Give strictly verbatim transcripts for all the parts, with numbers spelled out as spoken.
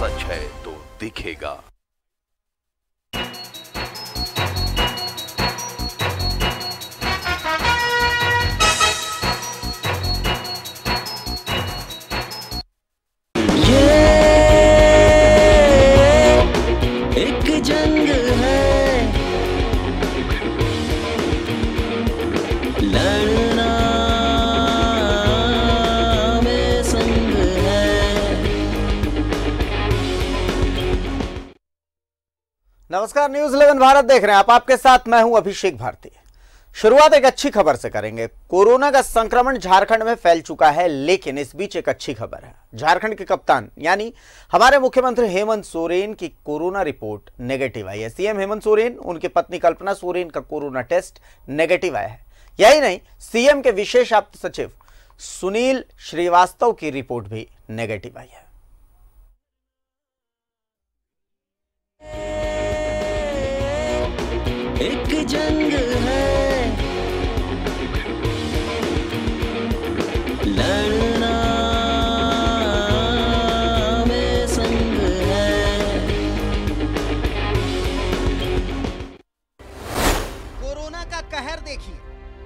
सच है तो दिखेगा। नमस्कार, न्यूज इलेवन भारत देख रहे हैं आप। आपके साथ मैं हूं अभिषेक भारती। शुरुआत एक अच्छी खबर से करेंगे। कोरोना का संक्रमण झारखंड में फैल चुका है, लेकिन इस बीच एक अच्छी खबर है। झारखंड के कप्तान यानी हमारे मुख्यमंत्री हेमंत सोरेन की कोरोना रिपोर्ट नेगेटिव आई है। सीएम हेमंत सोरेन, उनकी पत्नी कल्पना सोरेन का कोरोना टेस्ट नेगेटिव आया है। यही नहीं, सीएम के विशेष आप्त सचिव सुनील श्रीवास्तव की रिपोर्ट भी नेगेटिव आई है। एक जंग है, लड़ना में संग है। कोरोना का कहर देखिए,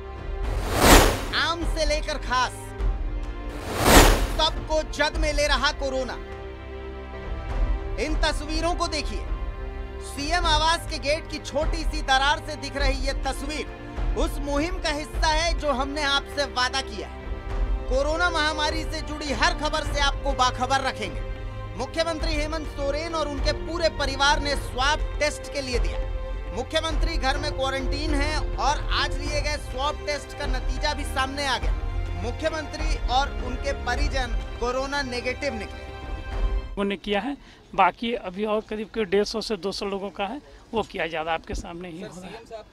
आम से लेकर खास सबको जद में ले रहा कोरोना। इन तस्वीरों को देखिए। सीएम आवास के गेट की छोटी सी दरार से दिख रही ये तस्वीर उस मुहिम का हिस्सा है जो हमने आपसे वादा किया है। कोरोना महामारी से जुड़ी हर खबर से आपको बाखबर रखेंगे। मुख्यमंत्री हेमंत सोरेन और उनके पूरे परिवार ने स्वाब टेस्ट के लिए दिया। मुख्यमंत्री घर में क्वारंटीन हैं और आज लिए गए स्वाब टेस्ट का नतीजा भी सामने आ गया। मुख्यमंत्री और उनके परिजन कोरोना नेगेटिव निकले। ने किया है, बाकी अभी और करीब करीब डेढ़ सौ से दो सौ लोगों का है, वो किया ज़्यादा आपके सामने ही हो रहा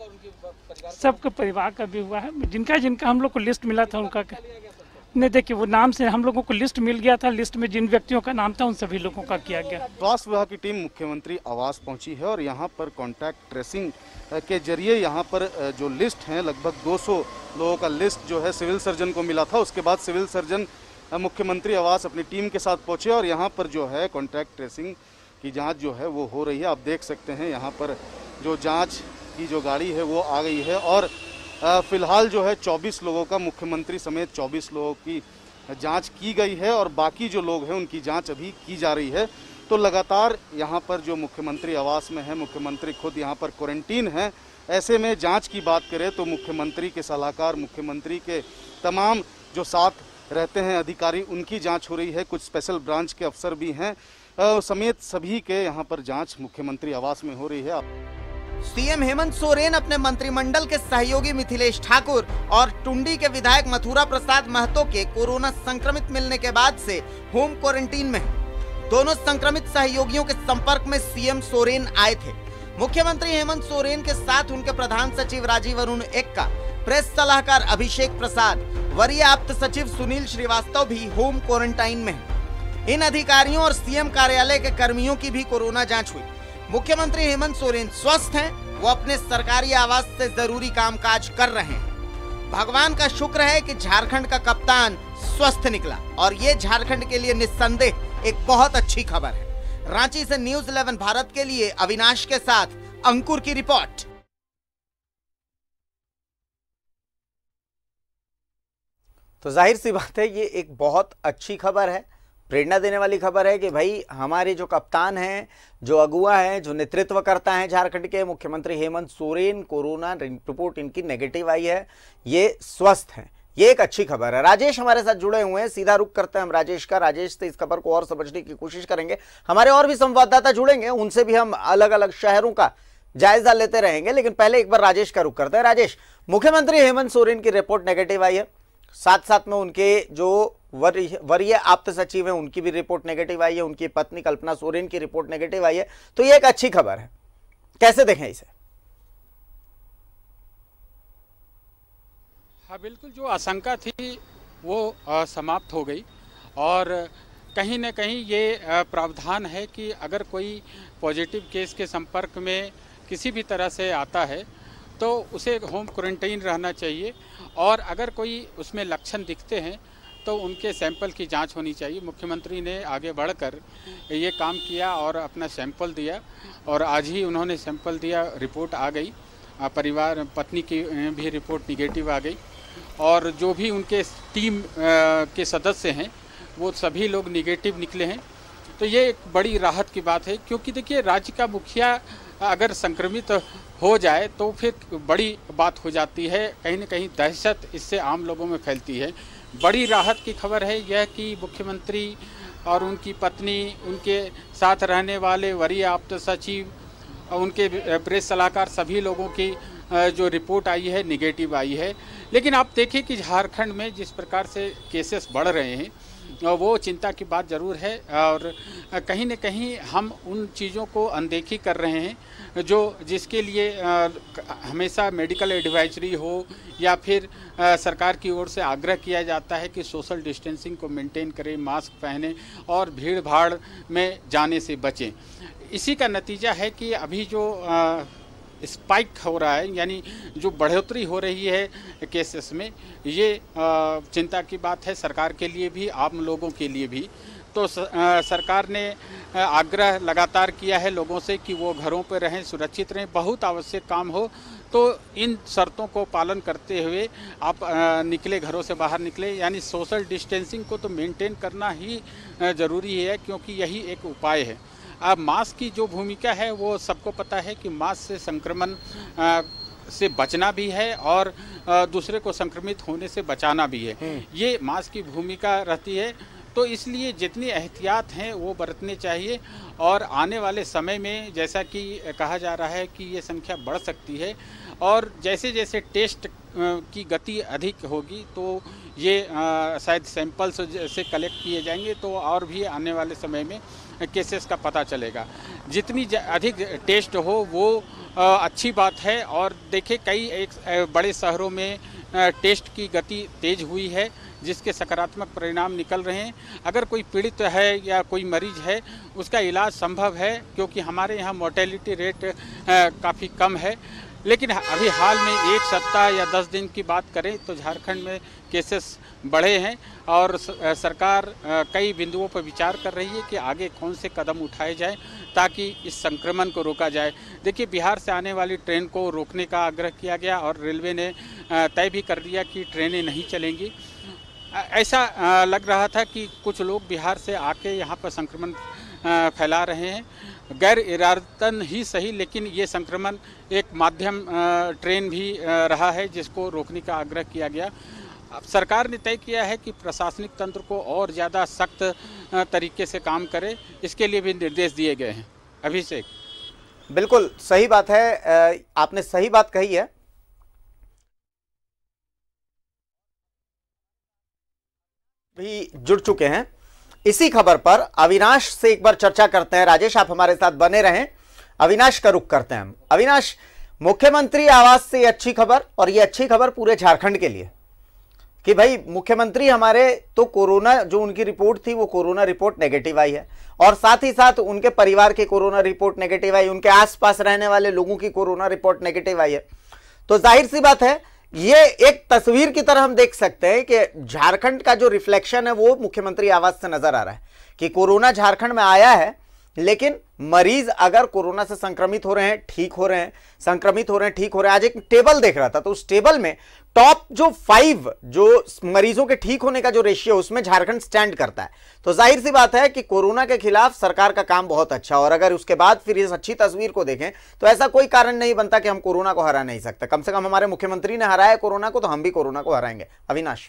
है। सबके परिवार का भी हुआ है। जिनका जिनका हम लोग को लिस्ट मिला था उनका नहीं, देखिए वो नाम से हम लोगों को लिस्ट मिल गया था। लिस्ट में जिन व्यक्तियों का नाम था उन सभी लोगों का किया गया। स्वास्थ्य विभाग की टीम मुख्यमंत्री आवास पहुंची है और यहाँ पर कॉन्टैक्ट ट्रेसिंग के जरिए यहाँ पर जो लिस्ट है लगभग दो सौ लोगों का लिस्ट जो है सिविल सर्जन को मिला था। उसके बाद सिविल सर्जन मुख्यमंत्री आवास अपनी टीम के साथ पहुंचे और यहाँ पर जो है कॉन्टैक्ट ट्रेसिंग की जांच जो है वो हो रही है। आप देख सकते हैं यहाँ पर जो जांच की जो गाड़ी है वो आ गई है और फिलहाल जो है चौबीस लोगों का, मुख्यमंत्री समेत चौबीस लोगों की जांच की गई है और बाकी जो लोग हैं उनकी जांच अभी की जा रही है। तो लगातार यहाँ पर जो मुख्यमंत्री आवास में है, मुख्यमंत्री खुद यहाँ पर क्वारंटीन है। ऐसे में जाँच की बात करें तो मुख्यमंत्री के सलाहकार, मुख्यमंत्री के तमाम जो साथ रहते हैं अधिकारी, उनकी जांच हो रही है। कुछ स्पेशल ब्रांच के अफसर भी हैं समेत सभी के यहाँ पर जांच मुख्यमंत्री आवास में हो रही है। सीएम हेमंत सोरेन अपने मंत्रिमंडल के सहयोगी मिथिलेश ठाकुर और टुंडी के विधायक मथुरा प्रसाद महतो के कोरोना संक्रमित मिलने के बाद से होम क्वारंटीन में हैं। दोनों संक्रमित सहयोगियों के संपर्क में सीएम सोरेन आए थे। मुख्यमंत्री हेमंत सोरेन के साथ उनके प्रधान सचिव राजीव अरुण एक्का, प्रेस सलाहकार अभिषेक प्रसाद, वरीय आप्त सचिव सुनील श्रीवास्तव भी होम क्वारंटाइन में हैं। इन अधिकारियों और सीएम कार्यालय के कर्मियों की भी कोरोना जांच हुई। मुख्यमंत्री हेमंत सोरेन स्वस्थ हैं, वो अपने सरकारी आवास से जरूरी कामकाज कर रहे हैं। भगवान का शुक्र है कि झारखंड का कप्तान स्वस्थ निकला और ये झारखंड के लिए निस्संदेह एक बहुत अच्छी खबर है। रांची से न्यूज इलेवन भारत के लिए अविनाश के साथ अंकुर की रिपोर्ट। तो जाहिर सी बात है ये एक बहुत अच्छी खबर है, प्रेरणा देने वाली खबर है कि भाई हमारे जो कप्तान हैं, जो अगुआ हैं, जो नेतृत्व करता है झारखंड के मुख्यमंत्री हेमंत सोरेन, कोरोना रिपोर्ट इनकी नेगेटिव आई है, ये स्वस्थ हैं। ये एक अच्छी खबर है। राजेश हमारे साथ जुड़े हुए हैं, सीधा रुख करते हैं हम राजेश का। राजेश से इस खबर को और समझने की कोशिश करेंगे। हमारे और भी संवाददाता जुड़ेंगे, उनसे भी हम अलग अलग शहरों का जायजा लेते रहेंगे, लेकिन पहले एक बार राजेश का रुख करते हैं। राजेश, मुख्यमंत्री हेमंत सोरेन की रिपोर्ट नेगेटिव आई है, साथ साथ में उनके जो वरीय आप्त सचिव हैं उनकी भी रिपोर्ट नेगेटिव आई है, उनकी पत्नी कल्पना सोरेन की रिपोर्ट नेगेटिव आई है। तो ये एक अच्छी खबर है, कैसे देखें इसे? हाँ बिल्कुल, जो आशंका थी वो आ, समाप्त हो गई और कहीं न कहीं ये आ, प्रावधान है कि अगर कोई पॉजिटिव केस के संपर्क में किसी भी तरह से आता है तो उसे होम क्वारंटाइन रहना चाहिए और अगर कोई उसमें लक्षण दिखते हैं तो उनके सैंपल की जांच होनी चाहिए। मुख्यमंत्री ने आगे बढ़कर ये काम किया और अपना सैंपल दिया और आज ही उन्होंने सैंपल दिया, रिपोर्ट आ गई। परिवार पत्नी की भी रिपोर्ट निगेटिव आ गई और जो भी उनके टीम के सदस्य हैं वो सभी लोग निगेटिव निकले हैं। तो ये एक बड़ी राहत की बात है, क्योंकि देखिए राज्य का मुखिया अगर संक्रमित हो जाए तो फिर बड़ी बात हो जाती है, कहीं ना कहीं दहशत इससे आम लोगों में फैलती है। बड़ी राहत की खबर है यह कि मुख्यमंत्री और उनकी पत्नी, उनके साथ रहने वाले वरीय आप्त सचिव, उनके प्रेस सलाहकार, सभी लोगों की जो रिपोर्ट आई है निगेटिव आई है। लेकिन आप देखें कि झारखंड में जिस प्रकार से केसेस बढ़ रहे हैं वो चिंता की बात ज़रूर है और कहीं न कहीं हम उन चीज़ों को अनदेखी कर रहे हैं जो जिसके लिए हमेशा मेडिकल एडवाइजरी हो या फिर सरकार की ओर से आग्रह किया जाता है कि सोशल डिस्टेंसिंग को मेंटेन करें, मास्क पहनें और भीड़ भाड़ में जाने से बचें। इसी का नतीजा है कि अभी जो स्पाइक हो रहा है, यानी जो बढ़ोतरी हो रही है केसेस में, ये चिंता की बात है सरकार के लिए भी, आम लोगों के लिए भी। तो सरकार ने आग्रह लगातार किया है लोगों से कि वो घरों पर रहें, सुरक्षित रहें, बहुत आवश्यक काम हो तो इन शर्तों को पालन करते हुए आप निकले, घरों से बाहर निकले। यानी सोशल डिस्टेंसिंग को तो मेंटेन करना ही ज़रूरी है, क्योंकि यही एक उपाय है। अब मास्क की जो भूमिका है वो सबको पता है कि मास्क से संक्रमण से बचना भी है और दूसरे को संक्रमित होने से बचाना भी है, ये मास्क की भूमिका रहती है। तो इसलिए जितनी एहतियात हैं वो बरतने चाहिए और आने वाले समय में जैसा कि कहा जा रहा है कि ये संख्या बढ़ सकती है और जैसे जैसे टेस्ट की गति अधिक होगी तो ये शायद सैंपल्स से कलेक्ट किए जाएंगे तो और भी आने वाले समय में केसेस का पता चलेगा। जितनी अधिक टेस्ट हो वो अच्छी बात है और देखिए कई एक बड़े शहरों में टेस्ट की गति तेज हुई है जिसके सकारात्मक परिणाम निकल रहे हैं। अगर कोई पीड़ित है या कोई मरीज है उसका इलाज संभव है, क्योंकि हमारे यहाँ मोर्टेलिटी रेट काफ़ी कम है। लेकिन अभी हाल में एक सप्ताह या दस दिन की बात करें तो झारखंड में केसेस बढ़े हैं और सरकार कई बिंदुओं पर विचार कर रही है कि आगे कौन से कदम उठाए जाएं ताकि इस संक्रमण को रोका जाए। देखिए बिहार से आने वाली ट्रेन को रोकने का आग्रह किया गया और रेलवे ने तय भी कर दिया कि ट्रेनें नहीं चलेंगी। ऐसा लग रहा था कि कुछ लोग बिहार से आके यहाँ पर संक्रमण फैला रहे हैं, गैर इरादतन ही सही, लेकिन ये संक्रमण एक माध्यम ट्रेन भी रहा है जिसको रोकने का आग्रह किया गया। अब सरकार ने तय किया है कि प्रशासनिक तंत्र को और ज़्यादा सख्त तरीके से काम करे, इसके लिए भी निर्देश दिए गए हैं। अभिषेक, बिल्कुल सही बात है, आपने सही बात कही है। भी जुड़ चुके हैं इसी खबर पर। अविनाश से एक बार चर्चा करते हैं। राजेश, आप हमारे साथ बने रहें। अविनाश का रुख करते हैं हम। अविनाश, मुख्यमंत्री आवास से अच्छी खबर, और ये अच्छी खबर पूरे झारखंड के लिए कि भाई मुख्यमंत्री हमारे तो कोरोना जो उनकी रिपोर्ट थी वो कोरोना रिपोर्ट नेगेटिव आई है और साथ ही साथ उनके परिवार की कोरोना रिपोर्ट नेगेटिव आई, उनके आसपास रहने वाले लोगों की कोरोना रिपोर्ट नेगेटिव आई है। तो जाहिर सी बात है ये एक तस्वीर की तरह हम देख सकते हैं कि झारखंड का जो रिफ्लेक्शन है वो मुख्यमंत्री आवास से नजर आ रहा है कि कोरोना झारखंड में आया है, लेकिन मरीज अगर कोरोना से संक्रमित हो रहे हैं, ठीक हो रहे हैं, संक्रमित हो रहे हैं, ठीक हो रहे हैं। आज एक टेबल देख रहा था तो उस टेबल में टॉप जो फाइव जो मरीजों के ठीक होने का जो रेशियो उसमें झारखंड स्टैंड करता है। तो जाहिर सी बात है कि कोरोना के खिलाफ सरकार का काम बहुत अच्छा, और अगर उसके बाद फिर इस अच्छी तस्वीर को देखें तो ऐसा कोई कारण नहीं बनता कि हम कोरोना को हरा नहीं सकते। कम से कम हमारे मुख्यमंत्री ने हराया कोरोना को, तो हम भी कोरोना को हराएंगे। अविनाश,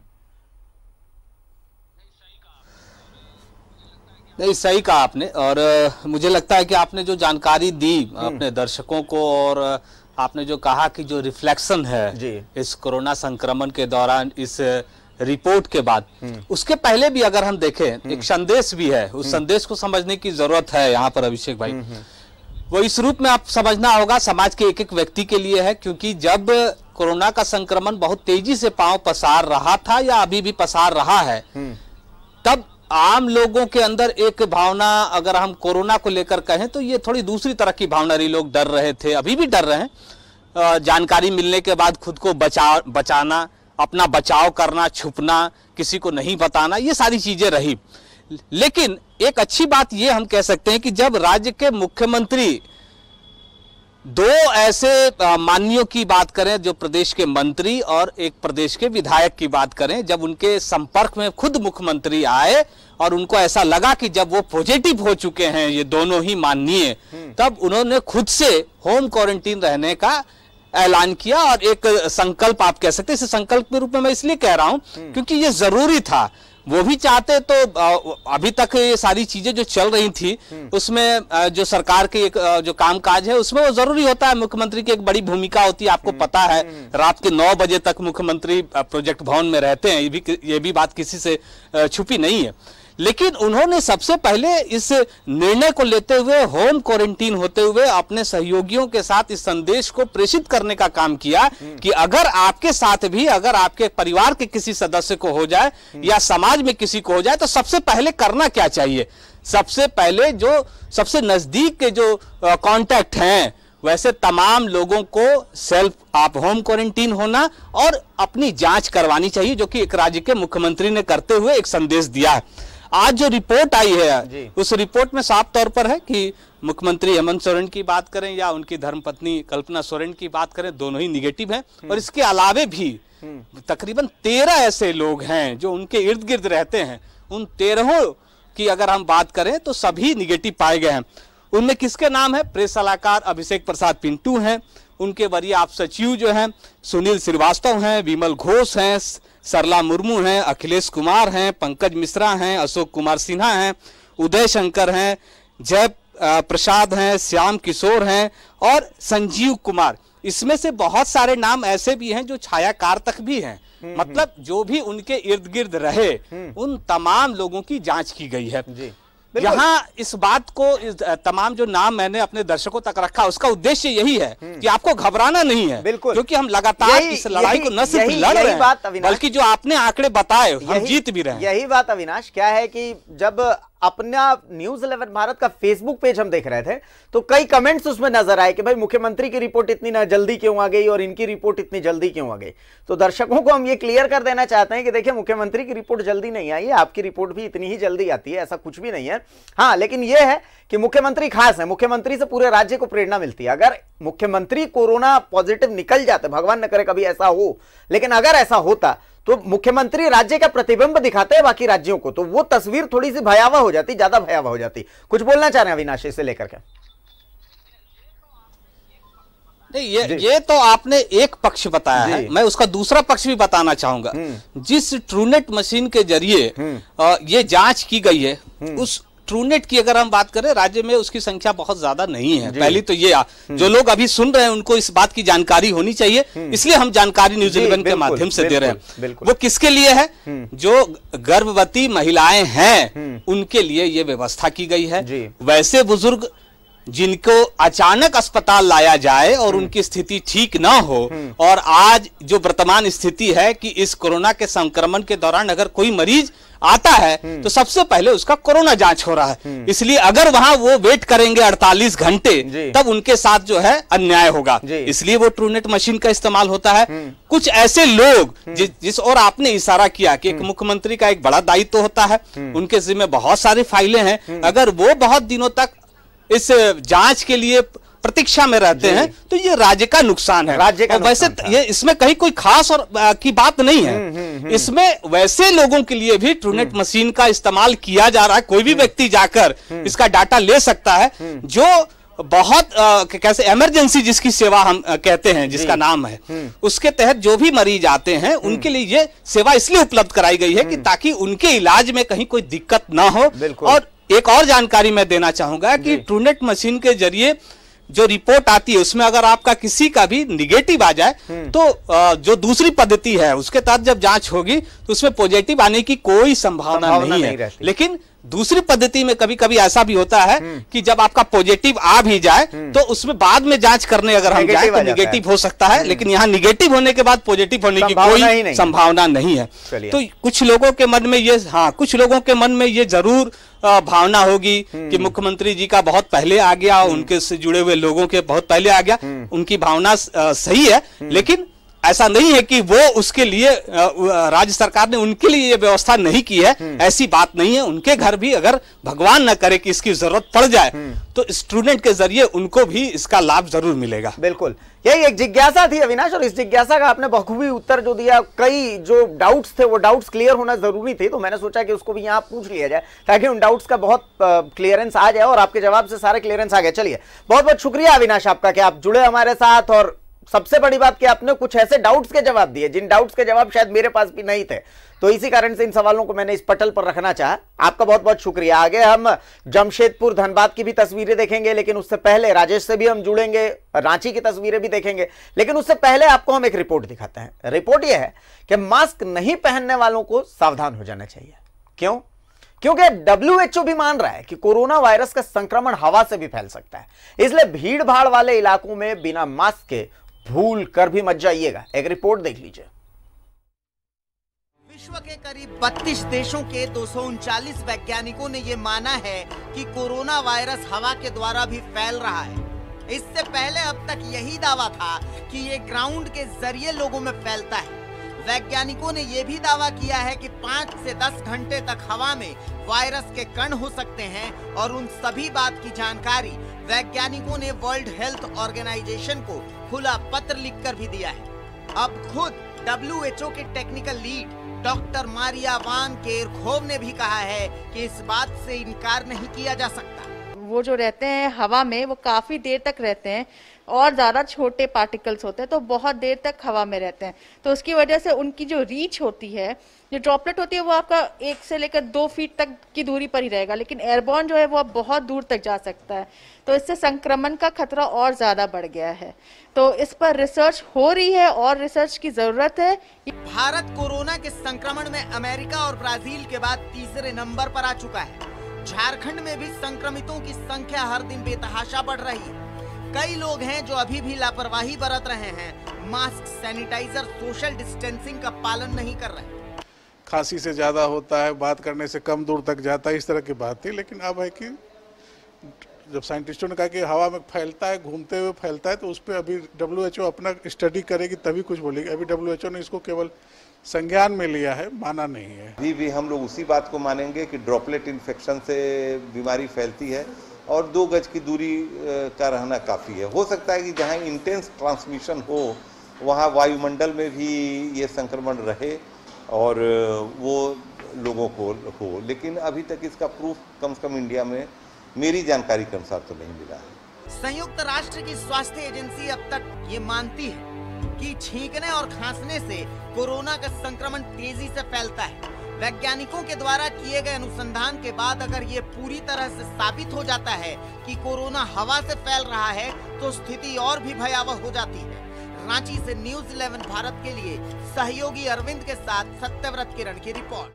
नहीं, सही कहा आपने, और मुझे लगता है कि आपने जो जानकारी दी अपने दर्शकों को और आपने जो कहा कि जो रिफ्लेक्शन है जी इस कोरोना संक्रमण के दौरान इस रिपोर्ट के बाद, उसके पहले भी अगर हम देखें एक संदेश भी है, उस संदेश को समझने की जरूरत है यहाँ पर अभिषेक भाई। वो इस रूप में आप समझना होगा समाज के एक एक व्यक्ति के लिए है, क्योंकि जब कोरोना का संक्रमण बहुत तेजी से पांव पसार रहा था या अभी भी पसार रहा है, तब आम लोगों के अंदर एक भावना, अगर हम कोरोना को लेकर कहें तो ये थोड़ी दूसरी तरह की भावना रही। लोग डर रहे थे, अभी भी डर रहे हैं। जानकारी मिलने के बाद खुद को बचा बचाना अपना बचाव करना, छुपना, किसी को नहीं बताना, ये सारी चीजें रही। लेकिन एक अच्छी बात ये हम कह सकते हैं कि जब राज्य के मुख्यमंत्री दो ऐसे माननीयों की बात करें, जो प्रदेश के मंत्री और एक प्रदेश के विधायक की बात करें, जब उनके संपर्क में खुद मुख्यमंत्री आए और उनको ऐसा लगा कि जब वो पॉजिटिव हो चुके हैं ये दोनों ही माननीय, तब उन्होंने खुद से होम क्वारंटीन रहने का ऐलान किया और एक संकल्प आप कह सकते हैं। इसे संकल्प के रूप में मैं इसलिए कह रहा हूं क्योंकि ये जरूरी था। वो भी चाहते तो अभी तक ये सारी चीजें जो चल रही थी उसमें जो सरकार के एक जो कामकाज है उसमें वो जरूरी होता है, मुख्यमंत्री की एक बड़ी भूमिका होती है। आपको पता है रात के नौ बजे तक मुख्यमंत्री प्रोजेक्ट भवन में रहते हैं, ये भी ये भी बात किसी से छुपी नहीं है। लेकिन उन्होंने सबसे पहले इस निर्णय को लेते हुए, होम क्वारंटीन होते हुए, अपने सहयोगियों के साथ इस संदेश को प्रेषित करने का काम किया कि अगर आपके साथ भी, अगर आपके परिवार के किसी सदस्य को हो जाए या समाज में किसी को हो जाए तो सबसे पहले करना क्या चाहिए। सबसे पहले जो सबसे नजदीक के जो कांटेक्ट हैं वैसे तमाम लोगों को सेल्फ आप होम क्वारंटीन होना और अपनी जांच करवानी चाहिए, जो कि एक राज्य के मुख्यमंत्री ने करते हुए एक संदेश दिया है। आज जो रिपोर्ट आई है उस रिपोर्ट में साफ तौर पर है कि मुख्यमंत्री हेमंत सोरेन की बात करें या उनकी धर्मपत्नी कल्पना सोरेन की बात करें, दोनों ही निगेटिव हैं। और इसके अलावे भी तकरीबन तेरह ऐसे लोग हैं जो उनके इर्द गिर्द रहते हैं, उन तेरहों की अगर हम बात करें तो सभी निगेटिव पाए गए हैं। उनमें किसके नाम है? प्रेस सलाहकार अभिषेक प्रसाद पिंटू हैं, उनके वरीय आप सचिव जो हैं सुनील श्रीवास्तव हैं, विमल घोष हैं, सरला मुर्मू हैं, अखिलेश कुमार हैं, पंकज मिश्रा हैं, अशोक कुमार सिन्हा हैं, उदय शंकर हैं, जय प्रसाद हैं, श्याम किशोर हैं और संजीव कुमार। इसमें से बहुत सारे नाम ऐसे भी हैं जो छायाकार तक भी हैं। मतलब जो भी उनके इर्द गिर्द रहे उन तमाम लोगों की जांच की गई है। यहाँ इस बात को, इस तमाम जो नाम मैंने अपने दर्शकों तक रखा उसका उद्देश्य यही है कि आपको घबराना नहीं है, क्योंकि हम लगातार इस लड़ाई को न सिर्फ लड़ रहे हैं बल्कि जो आपने आंकड़े बताए हम जीत भी रहे हैं। यही बात अविनाश क्या है कि जब अपना न्यूज इलेवन भारत का फेसबुक पेज हम देख रहे थे तो कई कमेंट्स उसमें नजर आए कि भाई मुख्यमंत्री की रिपोर्ट इतनी ना जल्दी क्यों आ गई और इनकी रिपोर्ट इतनी जल्दी क्यों आ गई। तो दर्शकों को हम ये क्लियर कर देना चाहते हैं कि देखिए मुख्यमंत्री की रिपोर्ट जल्दी नहीं आई है, आपकी रिपोर्ट भी इतनी ही जल्दी आती है, ऐसा कुछ भी नहीं है। हाँ, लेकिन यह है कि मुख्यमंत्री खास है, मुख्यमंत्री से पूरे राज्य को प्रेरणा मिलती है। अगर मुख्यमंत्री कोरोना पॉजिटिव निकल जाते, भगवान न करे कभी ऐसा हो, लेकिन अगर ऐसा होता तो मुख्यमंत्री राज्य का प्रतिबिंब दिखाते हैं बाकी राज्यों को, तो वो तस्वीर थोड़ी सी भयावह हो जाती, ज्यादा भयावह हो जाती। कुछ बोलना चाह रहे हैं अविनाश इसे लेकर के? नहीं, ये ये तो आपने एक पक्ष बताया है, मैं उसका दूसरा पक्ष भी बताना चाहूंगा। जिस ट्रूनेट मशीन के जरिए ये जांच की गई है, उस ट्रूनेट की अगर हम बात करें राज्य में उसकी संख्या बहुत ज्यादा नहीं है। पहली तो ये, जो लोग अभी सुन रहे हैं उनको इस बात की जानकारी होनी चाहिए, इसलिए हम जानकारी न्यूज इलेवन के माध्यम से दे रहे हैं। वो किसके लिए है? जो गर्भवती महिलाएं हैं उनके लिए ये व्यवस्था की गई है। वैसे बुजुर्ग जिनको अचानक अस्पताल लाया जाए और उनकी स्थिति ठीक ना हो, और आज जो वर्तमान स्थिति है कि इस कोरोना के संक्रमण के दौरान अगर कोई मरीज आता है तो सबसे पहले उसका कोरोना जांच हो रहा है, इसलिए अगर वहां वो वेट करेंगे अड़तालीस घंटे तब उनके साथ जो है अन्याय होगा, इसलिए वो ट्रूनेट मशीन का इस्तेमाल होता है। कुछ ऐसे लोग जिस, जिस और आपने इशारा किया कि एक मुख्यमंत्री का एक बड़ा दायित्व तो होता है, उनके जिम्मे बहुत सारी फाइलें हैं, अगर वो बहुत दिनों तक इस जांच के लिए प्रतीक्षा में रहते हैं तो ये राज्य का नुकसान है। राज्य का वैसे ये इसमें कहीं कोई खास और आ, की बात नहीं है। इसमें वैसे लोगों के लिए भी ट्रूनेट मशीन का इस्तेमाल किया जा रहा है। कोई भी व्यक्ति जाकर इसका डाटा ले सकता है, जो बहुत आ, कैसे इमरजेंसी जिसकी सेवा हम आ, कहते हैं, जिसका नाम है, उसके तहत जो भी मरीज आते हैं उनके लिए ये सेवा इसलिए उपलब्ध कराई गई है कि ताकि उनके इलाज में कहीं कोई दिक्कत ना हो। और एक और जानकारी मैं देना चाहूंगा कि ट्रूनेट मशीन के जरिए जो रिपोर्ट आती है उसमें अगर आपका किसी का भी निगेटिव आ जाए तो जो दूसरी पद्धति है उसके तहत जब जांच होगी तो उसमें पॉजिटिव आने की कोई संभावना, संभावना नहीं, नहीं है। लेकिन दूसरी पद्धति में कभी कभी ऐसा भी होता है कि जब आपका पॉजिटिव आ भी जाए तो उसमें बाद में जांच करने अगर हम जाए तो निगेटिव हो सकता है, लेकिन यहाँ निगेटिव होने के बाद पॉजिटिव होने की कोई संभावना नहीं है। तो कुछ लोगों के मन में ये, हाँ कुछ लोगों के मन में ये जरूर भावना होगी कि मुख्यमंत्री जी का बहुत पहले आ गया, उनके से जुड़े हुए लोगों के बहुत पहले आ गया, उनकी भावना सही है, लेकिन ऐसा नहीं है कि वो उसके लिए राज्य सरकार ने उनके लिए ये व्यवस्था नहीं की है, ऐसी बात नहीं है। उनके घर भी अगर भगवान न करे कि इसकी जरूरत पड़ जाए तो स्टूडेंट के जरिए उनको भी इसका लाभ जरूर मिलेगा। बिल्कुल, यही एक जिज्ञासा थी अविनाश, और इस जिज्ञासा का आपने बखूबी उत्तर जो दिया, कई जो डाउट्स थे वो डाउट्स क्लियर होना जरूरी थे, तो मैंने सोचा कि उसको भी यहाँ पूछ लिया जाए ताकि उन डाउट्स का बहुत क्लियरेंस आ जाए, और आपके जवाब से सारे क्लियरेंस आ गए। चलिए, बहुत बहुत शुक्रिया अविनाश आपका कि आप जुड़े हमारे साथ, और सबसे बड़ी बात कि आपने कुछ ऐसे डाउट्स के जवाब दिए जिन डाउट्स के जवाब शायद मेरे पास भी नहीं थे, तो इसी कारण से इन सवालों को मैंने इस पटल पर रखना चाहा। आपका बहुत बहुत शुक्रिया। आगे हम जमशेदपुर धनबाद की भी तस्वीरें देखेंगे, लेकिन उससे पहले राजेश से भी हम जुड़ेंगे, रांची की तस्वीरें भी देखेंगे, लेकिन उससे पहले आपको हम एक रिपोर्ट दिखाते हैं। रिपोर्ट यह है कि मास्क नहीं पहनने वालों को सावधान हो जाना चाहिए। क्यों? क्योंकि डब्ल्यू एच ओ भी मान रहा है कि कोरोना वायरस का संक्रमण हवा से भी फैल सकता है, इसलिए भीड़ भाड़ वाले इलाकों में बिना मास्क के भूल कर भी मत जाइएगा। एक रिपोर्ट देख लीजिए। विश्व के करीब बत्तीस देशों के दो सौ उनचालीस वैज्ञानिकों ने ये माना है कि कोरोना वायरस हवा के द्वारा भी फैल रहा है। इससे पहले अब तक यही दावा था कि ये ग्राउंड के जरिए लोगों में फैलता है। वैज्ञानिकों ने यह भी दावा किया है कि पाँच से दस घंटे तक हवा में वायरस के कण हो सकते हैं, और उन सभी बात की जानकारी वैज्ञानिकों ने वर्ल्ड हेल्थ ऑर्गेनाइजेशन को खुला पत्र लिखकर भी दिया है। अब खुद डब्ल्यू एच ओ के technical lead doctor Maria Van Kerkhove ने भी कहा है कि इस बात से इनकार नहीं किया जा सकता। वो जो रहते हैं हवा में वो काफी देर तक रहते हैं, और ज्यादा छोटे पार्टिकल्स होते हैं तो बहुत देर तक हवा में रहते हैं, तो उसकी वजह से उनकी जो रीच होती है, जो ड्रॉपलेट होती है, वो आपका एक से लेकर दो फीट तक की दूरी पर ही रहेगा, लेकिन एयरबॉर्न जो है वो बहुत दूर तक जा सकता है, तो इससे संक्रमण का खतरा और ज्यादा बढ़ गया है। तो इस पर रिसर्च हो रही है और रिसर्च की जरूरत है। भारत कोरोना के संक्रमण में अमेरिका और ब्राजील के बाद तीसरे नंबर पर आ चुका है। झारखंड में भी संक्रमितों की संख्या हर दिन बेतहाशा बढ़ रही है। कई लोग हैं जो अभी भी लापरवाही बरत रहे हैं, मास्क, सैनिटाइजर, सोशल डिस्टेंसिंग का पालन नहीं कर रहे। खांसी से ज्यादा होता है, बात करने से कम दूर तक जाता है, इस तरह की बात थी। लेकिन अब है कि जब साइंटिस्टों ने कहा कि हवा में फैलता है, घूमते हुए फैलता है, तो उस पर अभी डब्ल्यू एच ओ अपना स्टडी करेगी तभी कुछ बोलेगी। अभी डब्ल्यू एच ओ ने इसको केवल संज्ञान में लिया है, माना नहीं है। अभी भी हम लोग उसी बात को मानेंगे कि ड्रॉपलेट इन्फेक्शन से बीमारी फैलती है, और दो गज की दूरी का रहना काफ़ी है। हो सकता है कि जहाँ इंटेंस ट्रांसमिशन हो वहाँ वायुमंडल में भी ये संक्रमण रहे और वो लोगों को हो, लेकिन अभी तक इसका प्रूफ कम से कम इंडिया में मेरी जानकारी के अनुसार तो नहीं मिला है। संयुक्त राष्ट्र की स्वास्थ्य एजेंसी अब तक ये मानती है कि छींकने और खांसने से कोरोना का संक्रमण तेजी से फैलता है। वैज्ञानिकों के द्वारा किए गए अनुसंधान के बाद अगर ये पूरी तरह से साबित हो जाता है कि कोरोना हवा से फैल रहा है, तो स्थिति और भी भयावह हो जाती है। रांची से न्यूज इलेवन भारत के लिए सहयोगी अरविंद के साथ सत्यव्रत किरण की रिपोर्ट।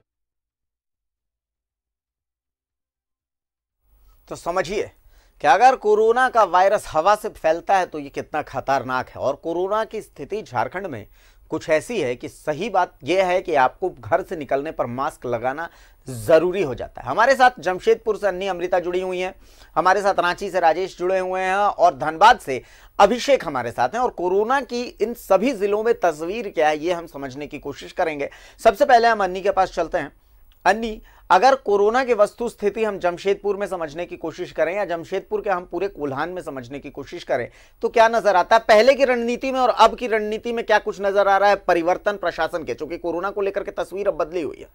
तो समझिए कि अगर कोरोना का वायरस हवा से फैलता है तो ये कितना खतरनाक है, और कोरोना की स्थिति झारखंड में कुछ ऐसी है कि सही बात यह है कि आपको घर से निकलने पर मास्क लगाना जरूरी हो जाता है। हमारे साथ जमशेदपुर से अन्नी अमृता जुड़ी हुई हैं, हमारे साथ रांची से राजेश जुड़े हुए हैं, और धनबाद से अभिषेक हमारे साथ हैं, और कोरोना की इन सभी जिलों में तस्वीर क्या है ये हम समझने की कोशिश करेंगे। सबसे पहले हम अन्नी के पास चलते हैं। अन्नी, अगर कोरोना की वस्तु स्थिति हम जमशेदपुर में समझने की कोशिश करें या जमशेदपुर के हम पूरे कोल्हान में समझने की कोशिश करें तो क्या नजर आता है? पहले की रणनीति में और अब की रणनीति में क्या कुछ नजर आ रहा है परिवर्तन प्रशासन के, क्योंकि कोरोना को लेकर के तस्वीर अब बदली हुई है?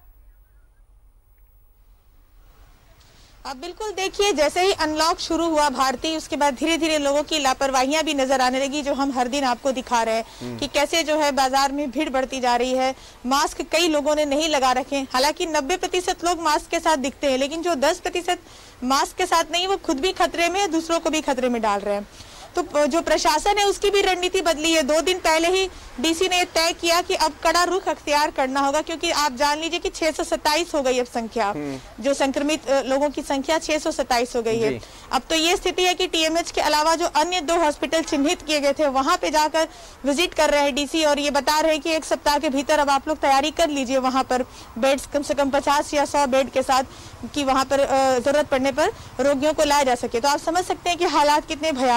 अब बिल्कुल देखिए, जैसे ही अनलॉक शुरू हुआ भारतीय, उसके बाद धीरे धीरे लोगों की लापरवाहियां भी नजर आने लगी, जो हम हर दिन आपको दिखा रहे हैं कि कैसे जो है बाजार में भीड़ बढ़ती जा रही है। मास्क कई लोगों ने नहीं लगा रखे, हालांकि नब्बे प्रतिशत लोग मास्क के साथ दिखते हैं, लेकिन जो दस प्रतिशत मास्क के साथ नहीं, वो खुद भी खतरे में, दूसरों को भी खतरे में डाल रहे हैं। तो जो प्रशासन है उसकी भी रणनीति बदली है। दो दिन पहले ही डीसी ने तय किया कि अब कड़ा रुख अख्तियार करना होगा, क्योंकि आप जान लीजिए कि छह सौ सत्ताईस हो गई अब संख्या, जो संक्रमित लोगों की संख्या छह सौ सत्ताईस हो गई है। अब तो ये स्थिति है कि टीएमएच के अलावा जो अन्य दो हॉस्पिटल चिन्हित किए गए थे वहां पे जाकर विजिट कर रहे हैं डीसी, और ये बता रहे हैं कि एक सप्ताह के भीतर अब आप लोग तैयारी कर लीजिए वहां पर बेड्स कम से कम पचास या सौ बेड के साथ, कि वहां पर जरूरत पड़ने पर रोगियों को लाया जा सके। तो आप समझ सकते हैं कि हालात कितने भयावह है।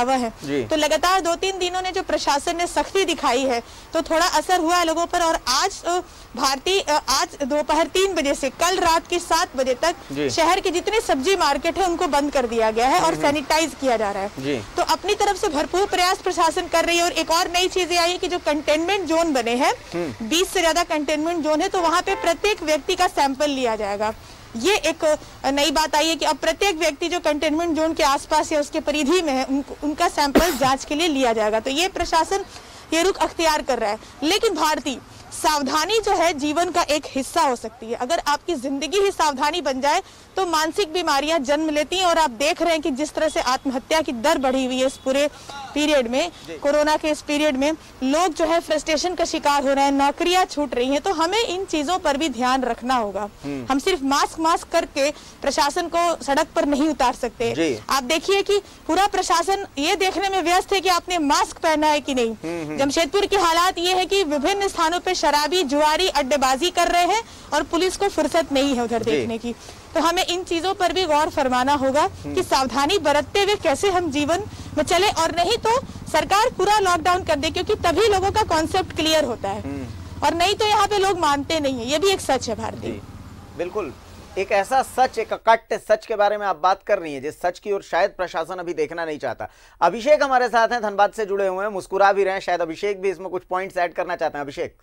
तो लगातार दो तीन दिनों ने जो प्रशासन ने सख्ती दिखाई है तो थोड़ा असर हुआ है लोगों पर। और आज भारतीय आज दोपहर तीन बजे से कल रात के सात बजे तक शहर के जितने सब्जी मार्केट है उनको बंद कर दिया गया है और सैनिटाइज किया जा रहा है। तो अपनी तरफ से भरपूर प्रयास प्रशासन कर रही है। और एक और नई चीजें आई कि जो कंटेनमेंट जोन बने हैं, बीस से ज्यादा कंटेनमेंट जोन है, तो वहां पे प्रत्येक व्यक्ति का सैंपल लिया जाएगा। ये एक नई बात आई है कि अब प्रत्येक व्यक्ति जो कंटेनमेंट जोन के आसपास या उसके परिधि में है उन, उनका सैंपल जांच के लिए लिया जाएगा। तो ये प्रशासन ये रुख अख्तियार कर रहा है। लेकिन भारतीय सावधानी जो है जीवन का एक हिस्सा हो सकती है। अगर आपकी जिंदगी ही सावधानी बन जाए तो मानसिक बीमारियां जन्म लेती हैं। और आप देख रहे हैं कि जिस तरह से आत्महत्या की दर बढ़ी हुई है इस पूरे पीरियड में, कोरोना के इस पीरियड में लोग जो है फ्रस्ट्रेशन का शिकार हो रहे हैं, नौकरियां छूट रही हैं। तो हमें इन चीजों पर भी ध्यान रखना होगा। हम सिर्फ मास्क मास्क करके प्रशासन को सड़क पर नहीं उतार सकते। आप देखिए कि पूरा प्रशासन ये देखने में व्यस्त है कि आपने मास्क पहना है कि नहीं। जमशेदपुर की हालात ये है कि विभिन्न स्थानों पर शराबी जुआरी अड्डेबाजी कर रहे हैं और पुलिस को फुर्सत नहीं है उधर देखने की। तो हमें इन चीजों पर भी गौर फरमाना होगा कि सावधानी बरतते हुए कैसे हम जीवन में चले। और नहीं तो सरकार पूरा लॉकडाउन कर दे, क्योंकि तभी लोगों का कॉन्सेप्ट क्लियर होता है। और नहीं तो यहाँ पे लोग मानते नहीं है। ये भी एक सच है भारतीय। बिल्कुल एक ऐसा सच, एक अकट्ट सच के बारे में आप बात कर रही हैं जिस सच की ओर शायद प्रशासन अभी देखना नहीं चाहता। अभिषेक हमारे साथ हैं, धनबाद से जुड़े हुए हैं, मुस्कुरा भी रहे हैं। शायद अभिषेक भी इसमें कुछ पॉइंट्स ऐड करना चाहते हैं। अभिषेक